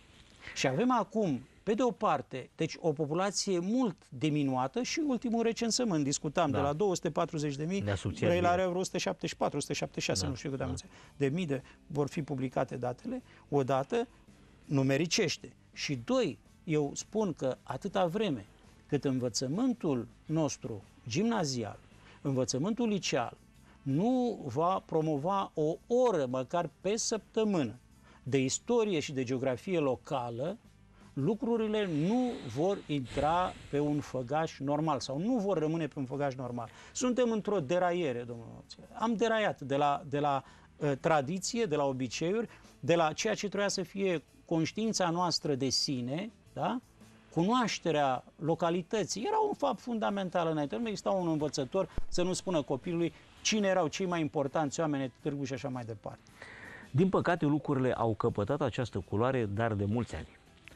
Și avem acum, pe de o parte, deci o populație mult diminuată și ultimul recensământ, discutam, da. de la două sute patruzeci de mii, Brăila are vreo o sută șaptezeci și patru, o sută șaptezeci și șase, da. nu știu câte am înțeles, de mii de vor fi publicate datele, odată numericește. Și doi, eu spun că atâta vreme cât învățământul nostru gimnazial, învățământul liceal, nu va promova o oră măcar pe săptămână de istorie și de geografie locală, lucrurile nu vor intra pe un făgaș normal sau nu vor rămâne pe un făgaș normal. Suntem într-o deraiere, domnul Moția. Am deraiat de la, de la uh, tradiție, de la obiceiuri, de la ceea ce trebuia să fie conștiința noastră de sine, da? Cunoașterea localității. Era un fapt fundamental înainte. Nu exista un învățător să nu spună copilului cine erau cei mai importanți oameni de târgu și așa mai departe. Din păcate, lucrurile au căpătat această culoare, dar de mulți ani.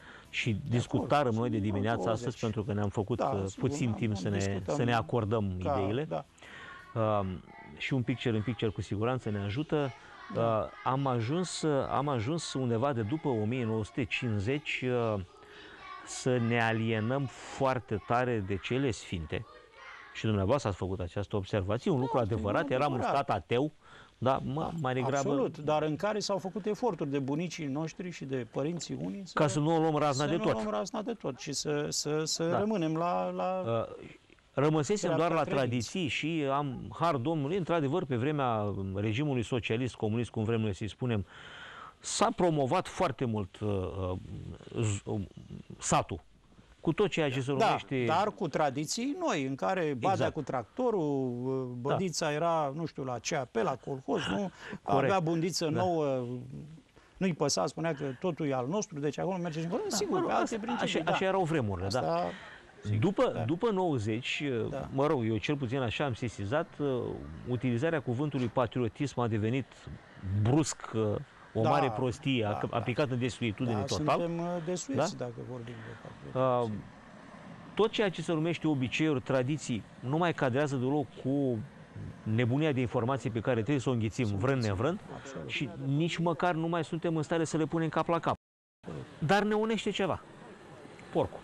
Și discutarăm noi de dimineață astăzi, pentru că ne-am făcut da, puțin sigur, timp să ne, să ne acordăm ca, ideile. Da. Uh, și un picture în picture cu siguranță ne ajută. Da. Uh, am, ajuns, am ajuns undeva de după o mie nouă sute cincizeci uh, să ne alienăm foarte tare de cele sfinte. și dumneavoastră ați făcut această observație, un lucru adevărat, eram un stat ateu, dar mă, mai degrabă... Absolut, dar în care s-au făcut eforturi de bunicii noștri și de părinții unii să, ca să nu o luăm razna de tot. Să nu o luăm razna de tot și să, să, să da. rămânem la... la... Uh, Rămăsesem doar la tradiții și am har Domnului, într-adevăr, pe vremea regimului socialist, comunist, cum vrem noi să-i spunem, s-a promovat foarte mult uh, uh, satul, cu tot ceea ce se numește... Da, dar cu tradiții noi, în care badea exact. cu tractorul, bădița da. era, nu știu, la C A P, la colhoz, nu? Corect. Avea bundiță da. nouă, nu-i păsa, spunea că totul e al nostru, deci acolo merge și da, sigur, mă, pe alte principii. Așa, da. așa erau vremurile, Asta... da. După, da. după nouăzeci, da. mă rog, eu cel puțin așa am sesizat, uh, utilizarea cuvântului patriotism a devenit brusc uh, o da, mare prostie, da, a, a picat da. în desuetudine da, total. Suntem uh, desueți da? dacă vorbim de patriotism. Uh, tot ceea ce se numește obiceiuri, tradiții, nu mai cadrează deloc cu nebunia de informații pe care trebuie să o înghițim Sunt vrând nevrând absolut. Și nici măcar nu mai suntem în stare să le punem cap la cap. Dar ne unește ceva. Porcul.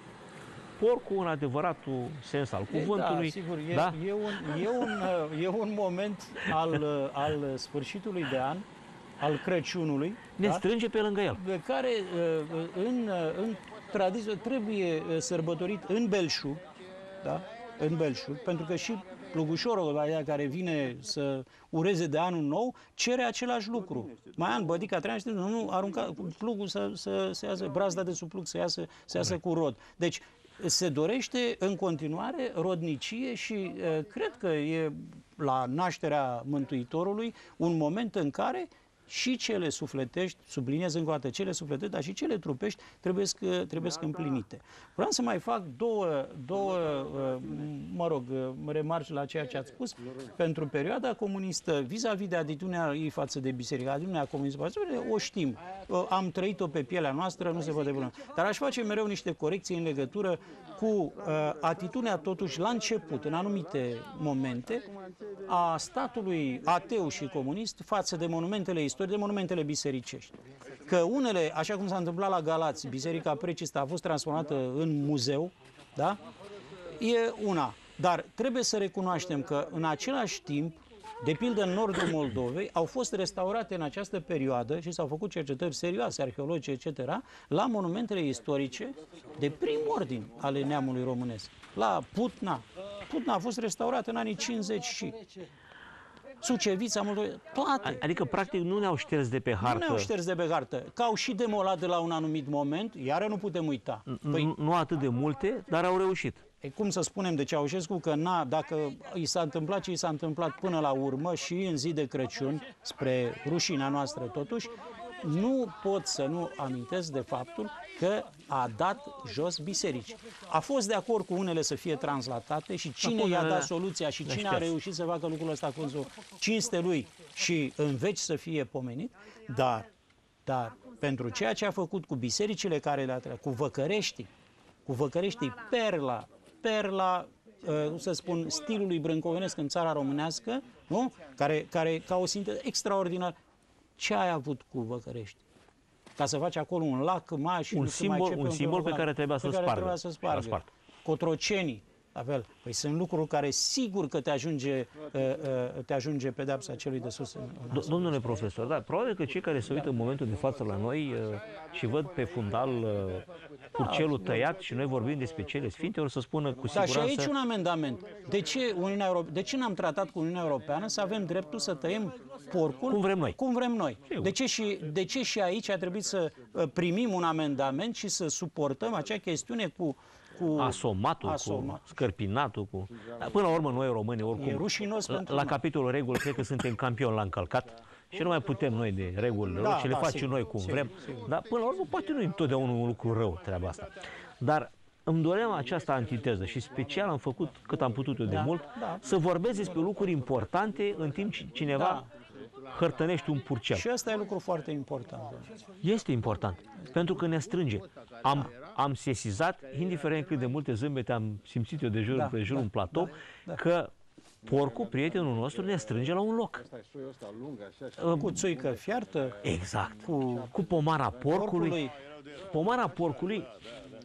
Porcul în adevăratul sens al cuvântului. Da, sigur, e, da? e, un, e, un, e un moment al, al sfârșitului de an, al Crăciunului. Ne da? strânge pe lângă el. Pe care în, în tradiție trebuie sărbătorit în belșug, da? În belșug, pentru că și plugușorul care vine să ureze de anul nou cere același lucru. Mai an, bădica treia, nu, nu arunca plugul să, să, să iasă, brazda de sub plug să iasă, să iasă cu rod. Deci se dorește în continuare rodnicie și uh, cred că e la nașterea Mântuitorului un moment în care și cele sufletești, subliniez încă o dată, cele sufletești, dar și cele trupești trebuie să trebuie împlinite. Vreau să mai fac două, două mă rog, remarci la ceea ce ați spus. Pentru perioada comunistă, vis-a-vis de atitudinea ei față de biserică, atitudinea comunistă, o știm, am trăit-o pe pielea noastră, nu se poate pune. Dar aș face mereu niște corecții în legătură cu uh, atitudinea totuși la început, în anumite momente, a statului ateu și comunist față de monumentele istorice, de monumentele bisericești. Că unele, așa cum s-a întâmplat la Galați, Biserica Precista a fost transformată în muzeu, da? E una. Dar trebuie să recunoaștem că în același timp, de pildă în nordul Moldovei, au fost restaurate în această perioadă și s-au făcut cercetări serioase, arheologice, et cetera, la monumentele istorice de prim ordin ale neamului românesc. La Putna. Putna a fost restaurată în anii cincizeci și... Sucevița, Moldovei, toate. Adică, practic, nu ne-au șters de pe hartă. Nu ne-au șters de pe hartă. Că au și demolat de la un anumit moment, iară nu putem uita. Păi, nu atât de multe, dar au reușit. E cum să spunem de Ceaușescu că na, dacă i s-a întâmplat ce i s-a întâmplat până la urmă și în zi de Crăciun, spre rușinea noastră totuși, nu pot să nu amintesc de faptul că a dat jos biserici. A fost de acord cu unele să fie translatate și cine i-a dat soluția și cine a reușit să facă lucrul ăsta cu cinste lui și în veci să fie pomenit, dar, dar pentru ceea ce a făcut cu bisericile care le-a trecut, cu Văcăreștii, cu Văcăreștii, perla, perla, nu să spun, stilului brâncovenesc în țara românească, nu? Care, care ca o sinteză extraordinară. Ce ai avut cu Văcărești? Ca să faci acolo un lac mai și un nu simbol, mai un simbol pe care trebuia să-l spargă. Să spargă. Cotrocenii, la fel. Păi sunt lucruri care sigur că te ajunge, te ajunge pedepsa celui de sus. Domnule profesor, da, probabil că cei care se uită în momentul de față la noi și văd pe fundal curcelul tăiat și noi vorbim despre cele sfinte, or să spună cu siguranță... Da, și aici un amendament. De ce, Uniunea Europe... de ce n-am tratat cu Uniunea Europeană să avem dreptul să tăiem porcul cum vrem noi? Cum vrem noi. De ce, și, de ce și aici a trebuit să primim un amendament și să suportăm acea chestiune cu cu asomatul, asomat. cu scărpinatul, cu... Până la urmă noi români oricum, e rușinos la, pentru la noi. Capitolul reguli, cred că suntem campioni la încălcat și nu mai putem noi de reguli rău da, și le da, facem sigur, noi cum sigur, vrem. sigur. Dar până la urmă poate nu e întotdeauna un lucru rău treaba asta. Dar îmi doream această antiteză și special am făcut cât am putut eu de da, mult da. să vorbesc despre lucruri importante în timp ce cineva da. hărtănește un purcel. Și ăsta e lucru foarte important. Este important, pentru că ne strânge. Am, am sesizat, indiferent cât de multe zâmbete am simțit eu de jur da, împrejur da, un platou, da, da. că porcul, prietenul nostru, ne strânge la un loc. Cu țuică fiartă. Exact. Cu, cu pomara porcului. porcului. Pomara porcului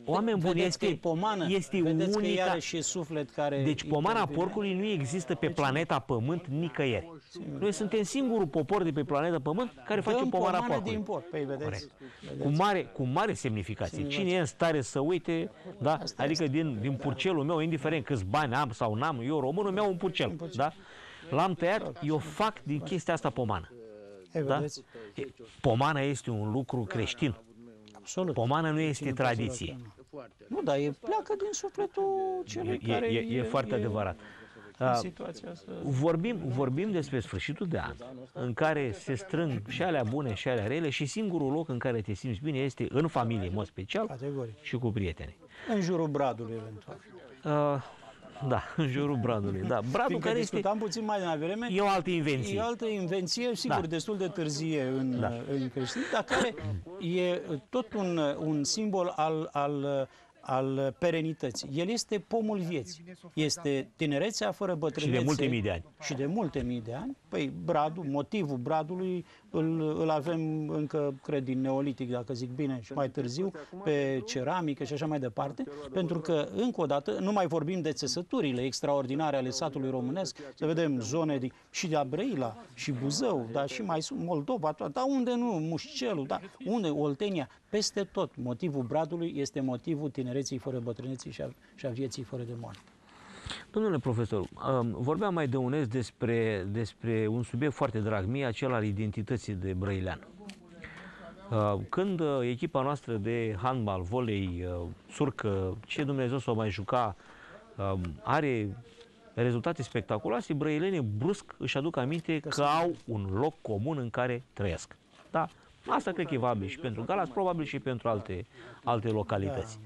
oameni buni, Vedeți este, că e pomană, este vedeți unica... că are și suflet care... Deci pomana porcului nu există pe planeta Pământ nicăieri. Noi suntem singurul popor de pe planeta Pământ care face Dăm pomana pomană porcului. din porc. Păi, vedeți, vedeți? Cu mare, cu mare semnificație. Cine e în stare să uite, da? Asta Adică este. din, din purcelul meu, indiferent câți bani am sau n-am, eu românul meu un purcel, da? L-am tăiat, eu fac din chestia asta pomană. E, Da? vedeți? Pomana este un lucru creștin. Absolut. Pomana nu este Cine tradiție. poate să o cheme? Nu, dar e pleacă din sufletul celui E, care e, e foarte adevărat. în Uh, situația asta. Vorbim, vorbim despre sfârșitul de an, în care se strâng și alea bune și alea rele și singurul loc în care te simți bine este în familie, în mod special, Categoric. și cu prieteni. În jurul bradului, eventual. Uh, da, în jurul bradului. Da. Bradul Fiindcă care este discutam puțin mai devreme, e o altă invenție. e o altă invenție, sigur, Da. destul de târzie în, Da. în creștin, dar care e tot un, un simbol al, al, al perenității. El este pomul vieții. Este tinerețea fără bătrânețe. Și de multe mii de ani. Și de multe mii de ani. Păi bradul, motivul bradului îl, îl avem încă, cred, din neolitic, dacă zic bine, și mai târziu, pe ceramică și așa mai departe, pentru că, încă o dată, nu mai vorbim de țesăturile extraordinare ale satului românesc, să vedem zone din, și de Brăila, și Buzău, dar și mai sunt Moldova, toată, dar unde nu, Mușcelul, dar unde, Oltenia, peste tot. Motivul bradului este motivul tinereții fără bătrâneții și a, și a vieții fără de moarte. Domnule profesor, um, vorbeam mai de unez despre, despre un subiect foarte drag mie, acela al identității de brăilean. Uh, Când uh, echipa noastră de handbal, volei, uh, surcă, ce Dumnezeu s-o mai juca, uh, are rezultate spectaculoase, brăilenii brusc își aduc aminte că au un loc comun în care trăiesc. Da? Asta cred că e valabil și pentru Galați, probabil și pentru alte, alte localități.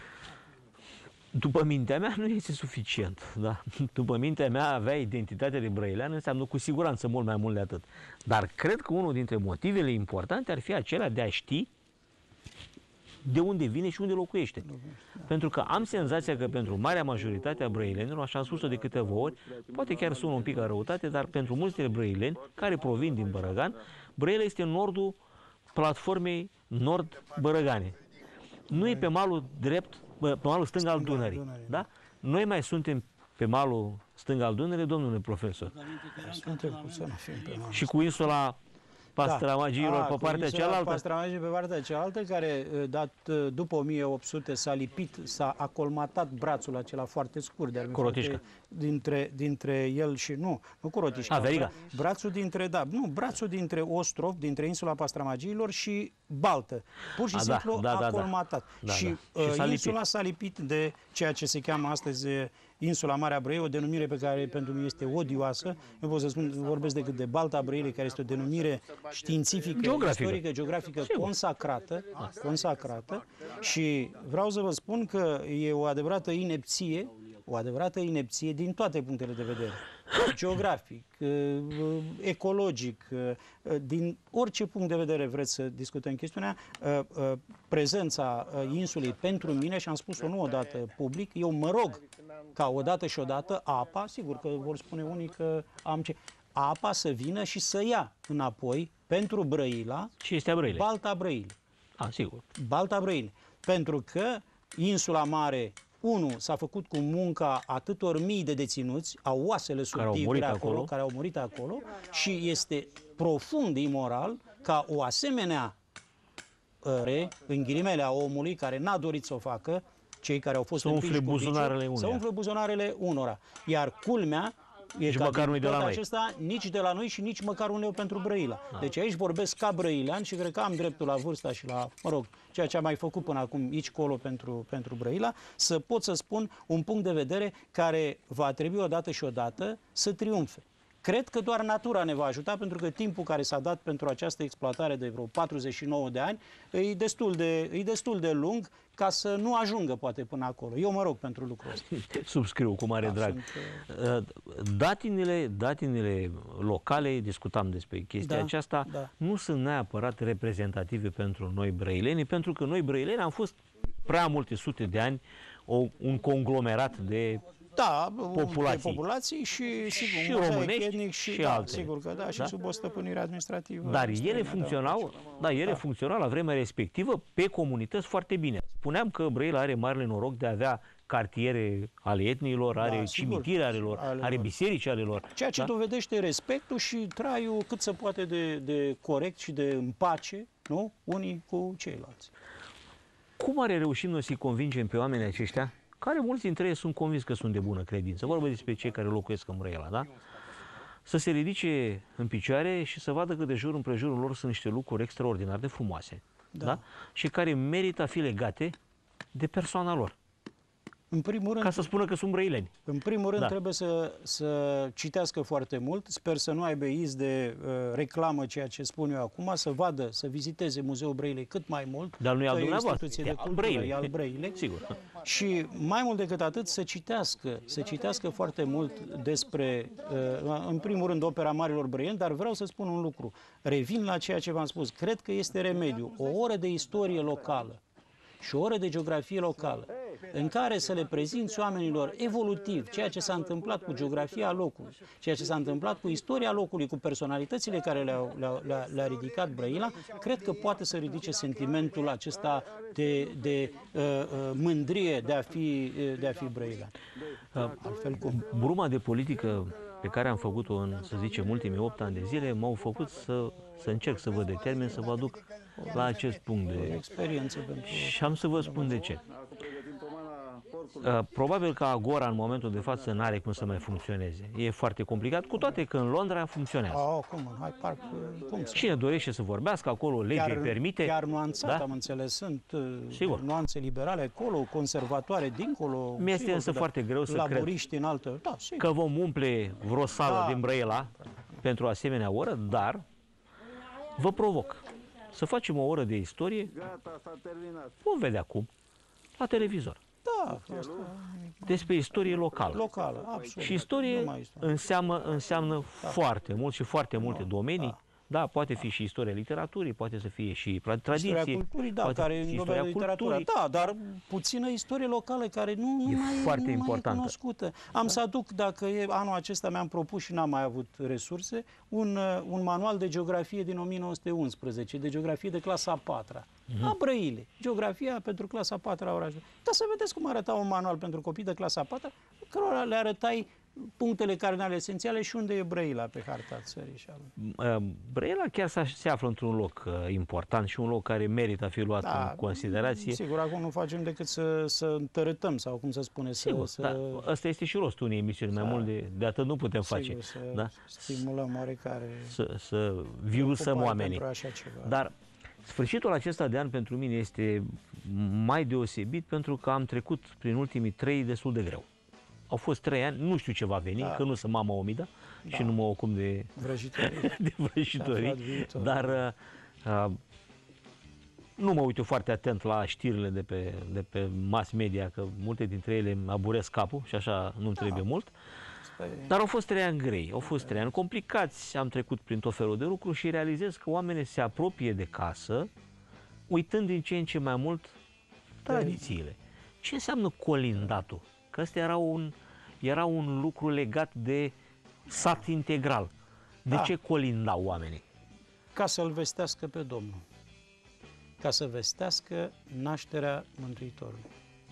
După mintea mea nu este suficient. Da? După mintea mea avea identitatea de brăilean înseamnă cu siguranță mult mai mult de atât. Dar cred că unul dintre motivele importante ar fi acela de a ști de unde vine și unde locuiește. Pentru că am senzația că pentru marea majoritate a brăilenilor, așa am spus-o de câteva ori, poate chiar sună un pic ca răutate, dar pentru mulți dintre brăileni care provin din Bărăgan, Brăila este nordul platformei nord-bărăgane. Nu e pe malul drept, pe malul stâng al Dunării. Da? Noi mai suntem pe malul stâng al Dunării, domnule profesor. Suntem cu să nu fim pe malul. Și cu insula Pastramagiilor Da. pe A, partea insula cealaltă. Pastramagii pe partea cealaltă, care dat după o mie opt sute s-a lipit, s-a acolmatat brațul acela foarte scurt de Corotișca. dintre, dintre el și nu, nu Corotișca. A, veriga. Brațul dintre, da, nu, brațul dintre Ostrov, dintre insula Pastramagiilor și Baltă. Pur și A, da, simplu da, da, da. acolmatat. Da, și, da. Și uh, s-a insula lipit. s-a lipit de ceea ce se cheamă astăzi uh, insula Marea Brăila, o denumire pe care pentru mine este odioasă. Nu pot să spun, vorbesc decât de Balta Brăilei, care este o denumire științifică, Geografică. istorică, geografică, Sigur. consacrată, consacrată. Și vreau să vă spun că e o adevărată inepție, o adevărată inepție din toate punctele de vedere. Geografic, ecologic, din orice punct de vedere vreți să discutăm chestiunea, prezența insulei pentru mine, și am spus-o nu odată public, eu mă rog ca odată și odată apa, sigur că vor spune unii că am ce, apa să vină și să ia înapoi pentru Brăila, Și este a Brăilei. Balta Brăile. A, sigur. Balta Brăile. Pentru că insula Mare, unu, s-a făcut cu munca atâtor mii de deținuți, au oasele Care au subtivre murit acolo, acolo. care au murit acolo, și este profund imoral ca o asemenea uh, în ghilimele a omului care n-a dorit să o facă, cei care au fost Să umfle împinși cu picior, buzunarele să unuia. umfle buzunarele unora. Iar culmea e Nici ca măcar din nu-i de la tot noi. acesta, nici de la noi și nici măcar un leu pentru Brăila. Da. Deci aici vorbesc ca brăilean și cred că am dreptul la vârsta și la, mă rog, ceea ce am mai făcut până acum aici colo pentru, pentru Brăila, să pot să spun un punct de vedere care va trebui odată și odată să triumfe. Cred că doar natura ne va ajuta, pentru că timpul care s-a dat pentru această exploatare de vreo patruzeci și nouă de ani e destul de, e destul de lung ca să nu ajungă poate până acolo. Eu mă rog pentru lucrul ăsta. Subscriu cu mare Da, drag. sunt, Datinile, datinile locale, discutam despre chestia Da, aceasta, da. nu sunt neapărat reprezentative pentru noi brăileni, pentru că noi brăileni am fost prea multe sute de ani o, un conglomerat de Da, populații. populații și, sigur, Și mozaic românești etnic și, și da, altele. sigur că da, și Da? sub o stăpânire administrativă. Dar străină, ele da. funcționau, da, ele Da. funcționau la vremea respectivă pe comunități foarte bine. Spuneam că Brăila are marele noroc de a avea cartiere ale etniilor, are Da, sigur, cimitire ale lor, ale are lor. biserici ale lor. Ceea ce da? dovedește respectul și traiul cât se poate de, de corect și de în pace, nu? Unii cu ceilalți. Cum are reușit noi să-i convingem pe oamenii aceștia, care mulți dintre ei sunt convins că sunt de bună credință, vorbesc despre cei care locuiesc în Brăila, da? Să se ridice în picioare și să vadă că de jur împrejurul lor sunt niște lucruri extraordinar de frumoase, Da. da? Și care merită a fi legate de persoana lor, În primul rând, ca să spună că sunt brăileni. În primul rând Da. trebuie să, să citească foarte mult, sper să nu aibă iz de uh, reclamă ceea ce spun eu acum, să vadă, să viziteze Muzeul Brăilei cât mai mult. Dar nu e al că e o dumneavoastră, instituție e de al cultură, Brăilei. e al Brăilei. Sigur. Și mai mult decât atât să citească, să citească foarte mult despre, uh, în primul rând, opera marilor brăieni, dar vreau să spun un lucru. Revin la ceea ce v-am spus. Cred că este remediu. O oră de istorie locală și o oră de geografie locală, în care să le prezinți oamenilor evolutiv ceea ce s-a întâmplat cu geografia locului, ceea ce s-a întâmplat cu istoria locului, cu personalitățile care le-au, le-au, le-a, le-a ridicat Brăila, cred că poate să ridice sentimentul acesta de, de uh, uh, mândrie de a fi, uh, de a fi Brăila. Uh, altfel cum? Bruma de politică pe care am făcut-o în, să zicem, ultimii opt ani de zile, m-au făcut să, să încerc să vă determin, să vă aduc la acest punct de... Experiență pentru... Și am să vă spun de ce. Uh, Probabil că Agora în momentul de față n-are cum să mai funcționeze. E foarte complicat, cu toate că în Londra funcționează. Oh, cum? În Hyde Park, cum să... Cine dorește să vorbească acolo, legea îi permite. Chiar nuanțat, da? am înțeles, sunt uh, Sigur. nuanțe liberale acolo, conservatoare dincolo. Mi-este sigur însă că foarte greu să cred laburiști în altă... Da, sigur. că vom umple vreo sală Da. din Brăila pentru o asemenea oră, dar vă provoc să facem o oră de istorie, vom vedea cum, la televizor, Da, asta despre istorie locală. locală, absolut. Și istorie Numai istorie. înseamnă, înseamnă foarte mult și foarte multe domenii. da. Da, poate fi și istoria literaturii, poate să fie și Istoria tradiție, culturii, da, poate care fi și înglobează istoria literatura. culturii. Da, dar puțină istorie locală care nu, nu E mai, foarte nu mai e importantă. cunoscută. Am să aduc, dacă e, anul acesta mi-am propus și n-am mai avut resurse, un, uh, un manual de geografie din o mie nouă sute unsprezece, de geografie de clasa a patra. Mhm. A Brăilei. Geografia pentru clasa a patra a orașului. Ca să vedeți cum arăta un manual pentru copii de clasa a patra, cărora le arătai punctele cardinale esențiale și unde e Brăila pe harta țării și al... Brăila chiar se se află într-un loc uh, important și un loc care merită a fi luat Da, în considerație. Sigur, acum nu facem decât să, să întărâtăm sau cum să spune, să... Sigur, să dar ăsta este și rostul unei emisiuni, mai Da. mult de, de atât nu putem face. sigur, să Da? stimulăm oarecare... Să, să virusăm ocupare oamenii. pentru așa ceva. Dar sfârșitul acesta de an pentru mine este mai deosebit pentru că am trecut prin ultimii trei destul de greu. Au fost trei ani, nu știu ce va veni, Da. că nu sunt mama omidă Da. și nu mă ocup de, Vrăjitorii. de vrăjitorii, aflat viitor. dar uh, nu mă uit eu foarte atent la știrile de pe, de pe mass media, că multe dintre ele îmi aburesc capul și așa nu-mi trebuie mult. Asta e- Dar au fost trei ani grei, au fost trei ani complicați, am trecut prin tot felul de lucruri și realizez că oamenii se apropie de casă, uitând din ce în ce mai mult tradițiile. Ce înseamnă colindatul? Că ăsta era un, era un lucru legat de sat integral. De Da. ce colindau oamenii? Ca să-L vestească pe Domnul. Ca să vestească nașterea Mântuitorului.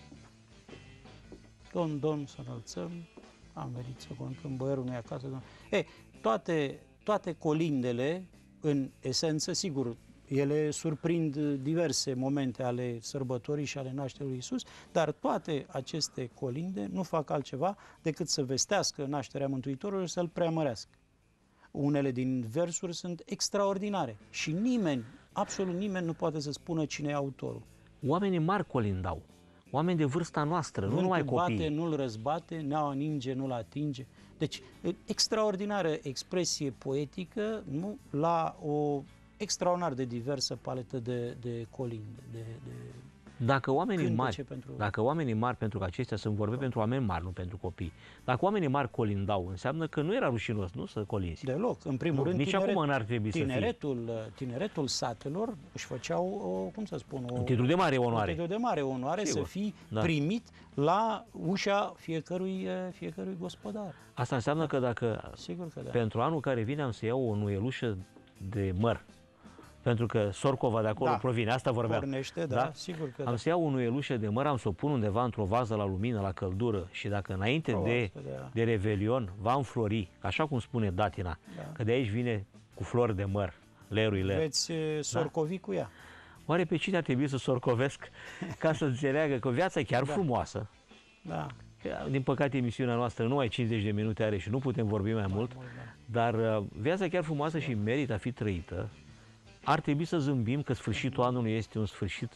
Domn, Domn, să înălțăm, am venit să cântăm, boierul nu e acasă. Domn. E, toate, toate colindele, în esență, sigur, ele surprind diverse momente ale sărbătorii și ale nașterii lui Iisus, dar toate aceste colinde nu fac altceva decât să vestească nașterea Mântuitorului și să-L preamărească. Unele din versuri sunt extraordinare și nimeni, absolut nimeni nu poate să spună cine e autorul. Oamenii mari colindau, oameni de vârsta noastră, nu numai Vântul bate, copii. nu-l răzbate, neaua ninge, nu-l atinge. Deci, extraordinară expresie poetică, nu, la o extraordinar de diversă paletă de, de colinde, de, de Dacă oamenii cântece mari, pentru... dacă oamenii mari, pentru că acestea sunt vorbe pentru oameni mari, nu pentru copii. Dacă oamenii mari colindau, înseamnă că nu era rușinos, nu, să colinzi. Deloc. În primul Nu, rând, nici tineret, acum n-ar trebui să fie. tineretul, tineretul satelor își făceau, o, cum să spun, o, Un titlu de mare onoare. Un titlu de mare onoare. Sigur. Să fii Da. primit la ușa fiecărui, fiecărui gospodar. Asta înseamnă că dacă Sigur că da. pentru anul care vine am să iau o nuielușă de măr, pentru că Sorcova de acolo Da. provine, asta vorbeam. Pornește, da, Da? sigur că Am da. să iau o nuielușă de măr, am să o pun undeva într-o vază la lumină, la căldură și dacă înainte Probabil de, că da. de Revelion va înflori, așa cum spune datina, Da. că de aici vine cu flori de măr, lerul ler. Veți sorcovi cu ea. Oare pe cine ar trebui să sorcovesc ca să înțeleagă că viața e chiar Da. frumoasă? Da. Din păcate, emisiunea noastră nu mai cincizeci de minute are și nu putem vorbi mai mult, dar uh, viața e chiar frumoasă și merită a fi trăită. Ar trebui să zâmbim că sfârșitul anului este un sfârșit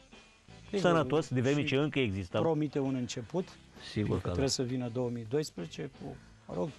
Sigur, sănătos, de vreme și ce încă există. Promite un început. Sigur că Trebuie da. să vină două mii doisprezece cu, mă rog,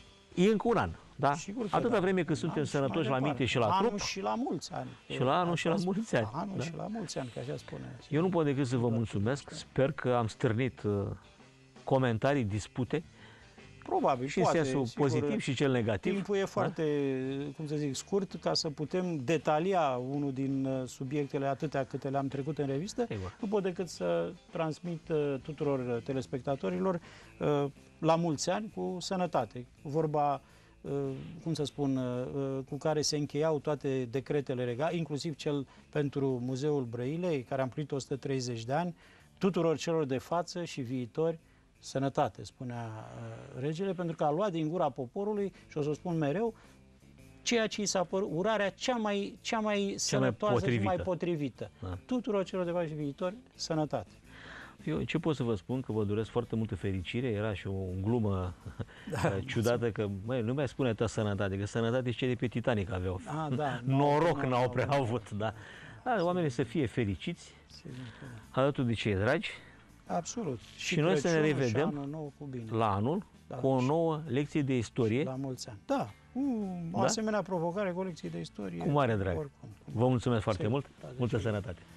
E încă un an, da? sigur că Atâta da. vreme cât Un suntem an și mai sănătoși la departe. minte și la anul trup, și la mulți ani. Și la anul și la Așa mulți ani, spune. Anul da. și la mulți ani, că așa spune. eu nu pot decât să vă mulțumesc. Sper că am stârnit uh, comentarii, dispute, Probabil, și în poate, sensul sigur, pozitiv și cel negativ. Timpul e foarte, cum să zic, scurt ca să putem detalia unul din uh, subiectele atâtea câte le-am trecut în revistă. Sigur. Nu pot decât să transmit uh, tuturor uh, telespectatorilor uh, la mulți ani cu sănătate. Vorba, uh, cum să spun, uh, cu care se încheiau toate decretele regale, inclusiv cel pentru Muzeul Brăilei, care a împlinit o sută treizeci de ani, tuturor celor de față și viitori, sănătate, spunea uh, regele, pentru că a luat din gura poporului, și o să o spun mereu, ceea ce i s-a părut, urarea cea mai, cea mai sănătoasă potrivită. și mai potrivită. Da. Tuturor celor de față și viitori, sănătate. Eu ce pot să vă spun? Că vă doresc foarte multă fericire. Era și o glumă da, ciudată că, măi, nu mai spune ta sănătate, că sănătate și cei de pe Titanic aveau. A, da, Noroc n-au- n-au prea n-au- avut, da. Da, oamenii să fie fericiți, Sigur că da. alături de cei dragi, Absolut. Și noi să ne Crăciunul și revedem anul nou cu bine. la anul, Da, cu o și- nouă lecție de istorie. La mulți ani. Da, um, o Da? asemenea provocare, colecție de istorie. Cu mare drag. Oricum. Vă mulțumesc foarte Sigur, mult, da, de multă ce? sănătate!